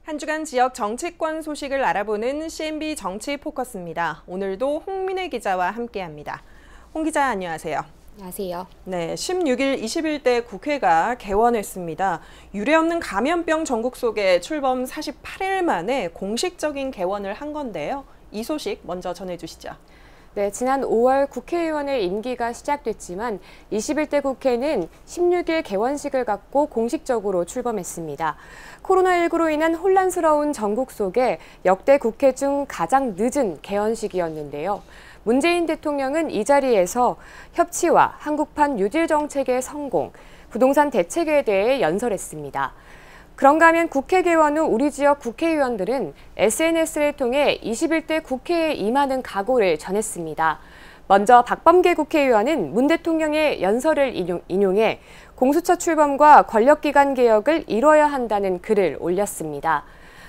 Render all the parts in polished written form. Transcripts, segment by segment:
한 주간 지역 정치권 소식을 알아보는 CNB 정치 포커스입니다. 오늘도 홍민혜 기자와 함께합니다. 홍 기자, 안녕하세요. 안녕하세요. 네, 16일 21대 국회가 개원했습니다. 유례없는 감염병 전국 속에 출범 48일 만에 공식적인 개원을 한 건데요. 이 소식 먼저 전해주시죠. 네, 지난 5월 국회의원의 임기가 시작됐지만 21대 국회는 16일 개원식을 갖고 공식적으로 출범했습니다. 코로나19로 인한 혼란스러운 전국 속에 역대 국회 중 가장 늦은 개원식이었는데요. 문재인 대통령은 이 자리에서 협치와 한국판 뉴딜 정책의 성공, 부동산 대책에 대해 연설했습니다. 그런가 하면 국회 개원 후 우리 지역 국회의원들은 SNS를 통해 21대 국회에 임하는 각오를 전했습니다. 먼저 박범계 국회의원은 문 대통령의 연설을 인용해 공수처 출범과 권력기관 개혁을 이뤄야 한다는 글을 올렸습니다.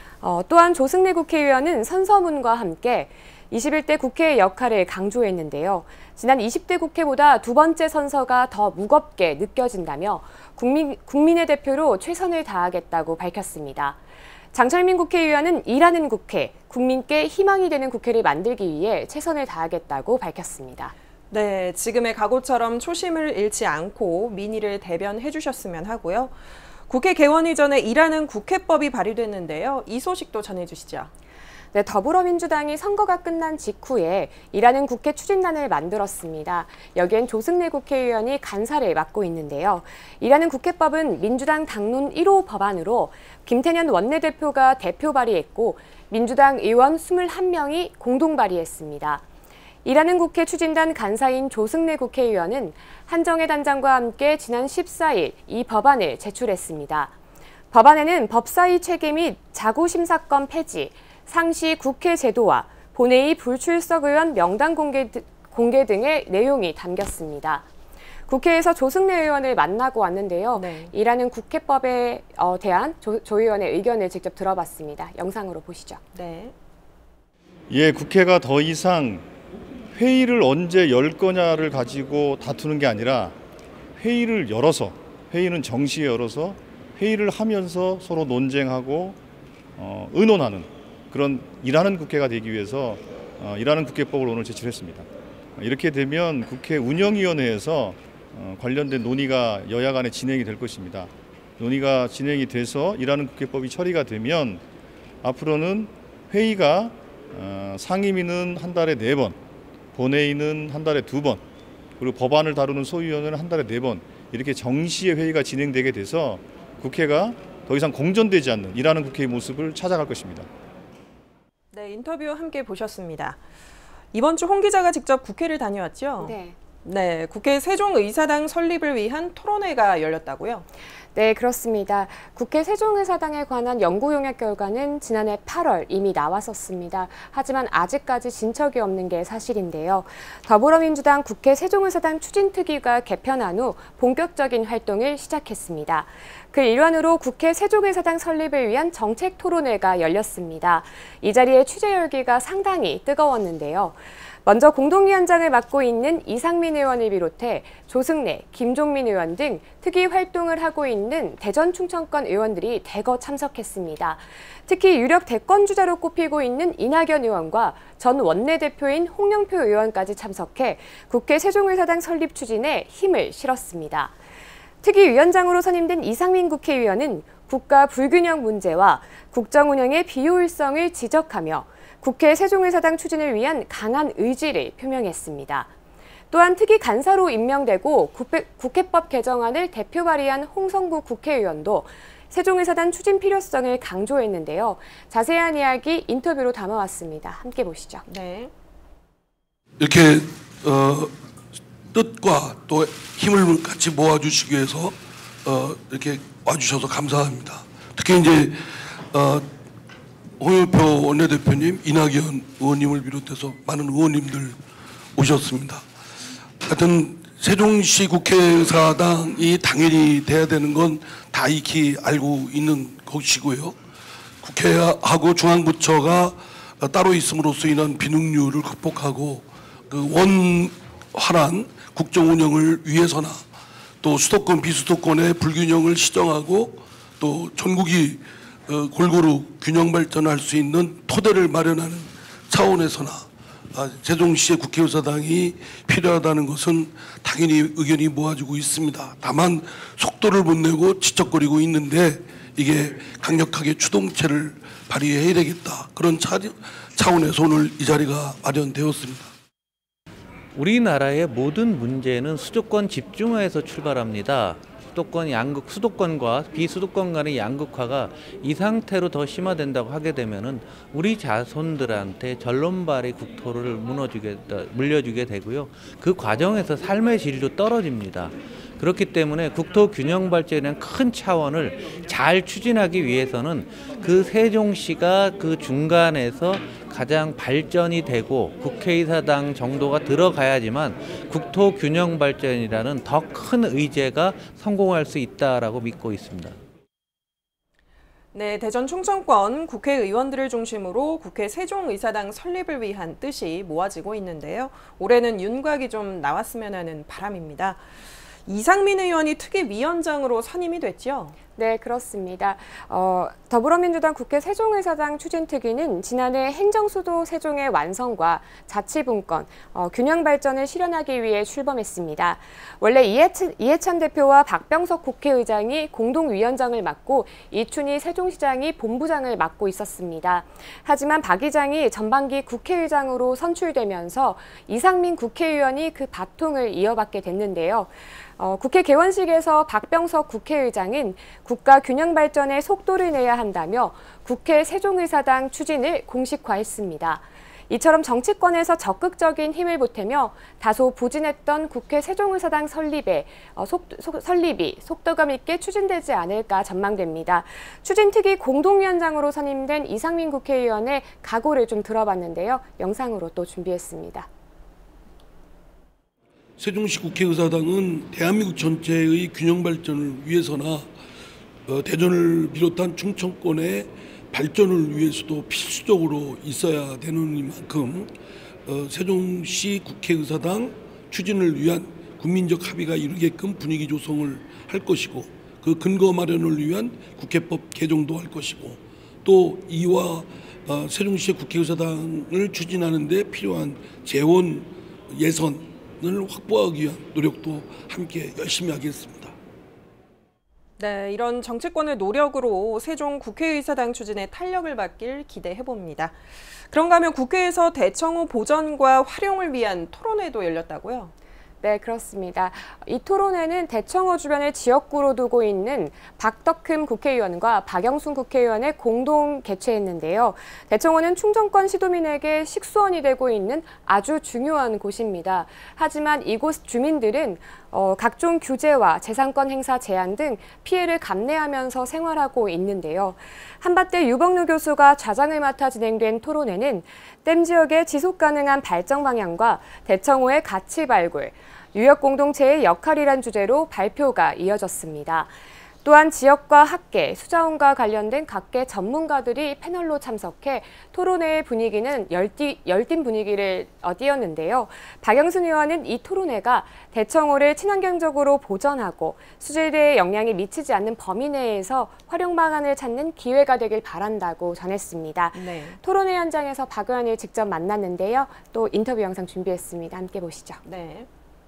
또한 조승래 국회의원은 선서문과 함께 21대 국회의 역할을 강조했는데요. 지난 20대 국회보다 두 번째 선서가 더 무겁게 느껴진다며 국민의 대표로 최선을 다하겠다고 밝혔습니다. 장철민 국회의원은 일하는 국회, 국민께 희망이 되는 국회를 만들기 위해 최선을 다하겠다고 밝혔습니다. 네, 지금의 각오처럼 초심을 잃지 않고 민의를 대변해 주셨으면 하고요. 국회 개원 이전에 일하는 국회법이 발의됐는데요. 이 소식도 전해주시죠. 네, 더불어민주당이 선거가 끝난 직후에 일하는 국회 추진단을 만들었습니다. 여기엔 조승래 국회의원이 간사를 맡고 있는데요. 일하는 국회법은 민주당 당론 1호 법안으로 김태년 원내대표가 대표 발의했고 민주당 의원 21명이 공동 발의했습니다. 일하는 국회 추진단 간사인 조승래 국회의원은 한정혜 단장과 함께 지난 14일 이 법안을 제출했습니다. 법안에는 법사위 체계 및 자구심사권 폐지, 상시 국회 제도와 본회의 불출석 의원 명단 공개 등의 내용이 담겼습니다. 국회에서 조승래 의원을 만나고 왔는데요. 네. 일하는 국회법에 대한 조 의원의 의견을 직접 들어봤습니다. 영상으로 보시죠. 네. 예, 국회가 더 이상 회의를 언제 열 거냐를 가지고 다투는 게 아니라 회의를 열어서, 회의는 정시에 열어서 회의를 하면서 서로 논쟁하고 의논하는 그런 일하는 국회가 되기 위해서 일하는 국회법을 오늘 제출했습니다. 이렇게 되면 국회 운영위원회에서 관련된 논의가 여야 간에 진행이 될 것입니다. 논의가 진행이 돼서 일하는 국회법이 처리가 되면 앞으로는 회의가 상임위는 한 달에 4번, 본회의는 한 달에 2번, 그리고 법안을 다루는 소위원회는 한 달에 4번 이렇게 정시의 회의가 진행되게 돼서 국회가 더 이상 공전되지 않는 일하는 국회의 모습을 찾아갈 것입니다. 네, 인터뷰 함께 보셨습니다. 이번 주 홍 기자가 직접 국회를 다녀왔죠? 네. 네, 국회 세종의사당 설립을 위한 토론회가 열렸다고요? 네, 그렇습니다. 국회 세종의사당에 관한 연구용역 결과는 지난해 8월 이미 나왔었습니다. 하지만 아직까지 진척이 없는 게 사실인데요. 더불어민주당 국회 세종의사당 추진특위가 개편한 후 본격적인 활동을 시작했습니다. 그 일환으로 국회 세종의사당 설립을 위한 정책 토론회가 열렸습니다. 이 자리에 취재 열기가 상당히 뜨거웠는데요. 먼저 공동위원장을 맡고 있는 이상민 의원을 비롯해 조승래, 김종민 의원 등 특위 활동을 하고 있는 대전 충청권 의원들이 대거 참석했습니다. 특히 유력 대권주자로 꼽히고 있는 이낙연 의원과 전 원내대표인 홍영표 의원까지 참석해 국회 세종의사당 설립 추진에 힘을 실었습니다. 특위위원장으로 선임된 이상민 국회의원은 국가 불균형 문제와 국정 운영의 비효율성을 지적하며 국회 세종의사당 추진을 위한 강한 의지를 표명했습니다. 또한 특위 간사로 임명되고 국회법 개정안을 대표 발의한 홍성구 국회의원도 세종의사당 추진 필요성을 강조했는데요. 자세한 이야기 인터뷰로 담아왔습니다. 함께 보시죠. 네. 이렇게 뜻과 또 힘을 같이 모아주시기 위해서 이렇게 와주셔서 감사합니다. 특히 이제 홍영표 원내대표님, 이낙연 의원님을 비롯해서 많은 의원님들 오셨습니다. 하여튼 세종시 국회의사당이 당연히 돼야 되는 건 다 익히 알고 있는 것이고요. 국회하고 중앙부처가 따로 있음으로써 인한 비능률을 극복하고 그 원활한 국정 운영을 위해서나 또 수도권 비수도권의 불균형을 시정하고 또 전국이 골고루 균형 발전할 수 있는 토대를 마련하는 차원에서나 세종시의 국회의사당이 필요하다는 것은 당연히 의견이 모아지고 있습니다. 다만 속도를 못 내고 지적거리고 있는데 이게 강력하게 주동체를 발휘해야 되겠다. 그런 차원에서 오늘 이 자리가 마련되었습니다. 우리나라의 모든 문제는 수도권 집중화에서 출발합니다. 수도권과 비수도권 간의 양극화가 이 상태로 더 심화된다고 하게 되면은 우리 자손들한테 전론발의 국토를 물려주게 되고요. 그 과정에서 삶의 질도 떨어집니다. 그렇기 때문에 국토 균형 발전의 큰 차원을 잘 추진하기 위해서는 그 세종시가 그 중간에서 가장 발전이 되고 국회의사당 정도가 들어가야지만 국토 균형 발전이라는 더 큰 의제가 성공할 수 있다라고 믿고 있습니다. 네, 대전 충청권 국회의원들을 중심으로 국회 세종의사당 설립을 위한 뜻이 모아지고 있는데요. 올해는 윤곽이 좀 나왔으면 하는 바람입니다. 이상민 의원이 특위위원장으로 선임이 됐죠? 네, 그렇습니다. 더불어민주당 국회 세종의사당 추진특위는 지난해 행정수도 세종의 완성과 자치분권, 균형 발전을 실현하기 위해 출범했습니다. 원래 이해찬 대표와 박병석 국회의장이 공동위원장을 맡고 이춘희 세종시장이 본부장을 맡고 있었습니다. 하지만 박 의장이 전반기 국회의장으로 선출되면서 이상민 국회의원이 그 바통을 이어받게 됐는데요. 국회 개원식에서 박병석 국회의장은 국가 균형 발전에 속도를 내야 한다며 국회 세종의사당 추진을 공식화했습니다. 이처럼 정치권에서 적극적인 힘을 보태며 다소 부진했던 국회 세종의사당 설립이 속도감 있게 추진되지 않을까 전망됩니다. 추진특위 공동위원장으로 선임된 이상민 국회의원의 각오를 좀 들어봤는데요. 영상으로 또 준비했습니다. 세종시 국회의사당은 대한민국 전체의 균형 발전을 위해서나 대전을 비롯한 충청권의 발전을 위해서도 필수적으로 있어야 되는 만큼 세종시 국회의사당 추진을 위한 국민적 합의가 이루게끔 분위기 조성을 할 것이고 그 근거 마련을 위한 국회법 개정도 할 것이고 또 이와 세종시의 국회의사당을 추진하는 데 필요한 재원 예산을 확보하기 위한 노력도 함께 열심히 하겠습니다. 네, 이런 정치권의 노력으로 세종 국회의사당 추진에 탄력을 받길 기대해봅니다. 그런가 하면 국회에서 대청호 보전과 활용을 위한 토론회도 열렸다고요? 네, 그렇습니다. 이 토론회는 대청호 주변을 지역구로 두고 있는 박덕흠 국회의원과 박영순 국회의원의 공동 개최했는데요. 대청호는 충청권 시도민에게 식수원이 되고 있는 아주 중요한 곳입니다. 하지만 이곳 주민들은 각종 규제와 재산권 행사 제한 등 피해를 감내하면서 생활하고 있는데요. 한밭대 유복루 교수가 좌장을 맡아 진행된 토론회는 댐 지역의 지속 가능한 발전 방향과 대청호의 가치 발굴, 유역 공동체의 역할이란 주제로 발표가 이어졌습니다. 또한 지역과 학계, 수자원과 관련된 각계 전문가들이 패널로 참석해 토론회의 분위기는 열띤 분위기를 띄었는데요. 박영순 의원은 이 토론회가 대청호를 친환경적으로 보전하고 수질대에 영향이 미치지 않는 범위 내에서 활용 방안을 찾는 기회가 되길 바란다고 전했습니다. 네. 토론회 현장에서 박 의원을 직접 만났는데요. 또 인터뷰 영상 준비했습니다. 함께 보시죠. 네.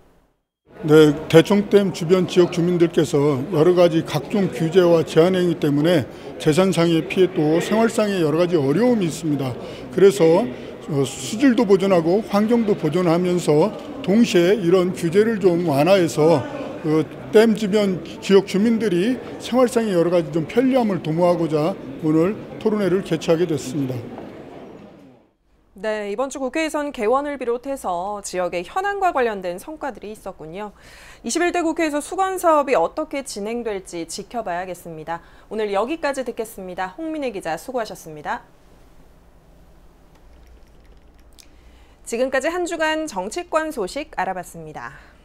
네, 대청댐 주변 지역 주민들께서 여러 가지 각종 규제와 제한 행위 때문에 재산상의 피해 또 생활상의 여러 가지 어려움이 있습니다. 그래서 수질도 보존하고 환경도 보존하면서 동시에 이런 규제를 좀 완화해서 댐 주변 지역 주민들이 생활상의 여러 가지 좀 편리함을 도모하고자 오늘 토론회를 개최하게 됐습니다. 네, 이번 주 국회에선 개원을 비롯해서 지역의 현안과 관련된 성과들이 있었군요. 21대 국회에서 수건 사업이 어떻게 진행될지 지켜봐야겠습니다. 오늘 여기까지 듣겠습니다. 홍민혜 기자 수고하셨습니다. 지금까지 한 주간 정치권 소식 알아봤습니다.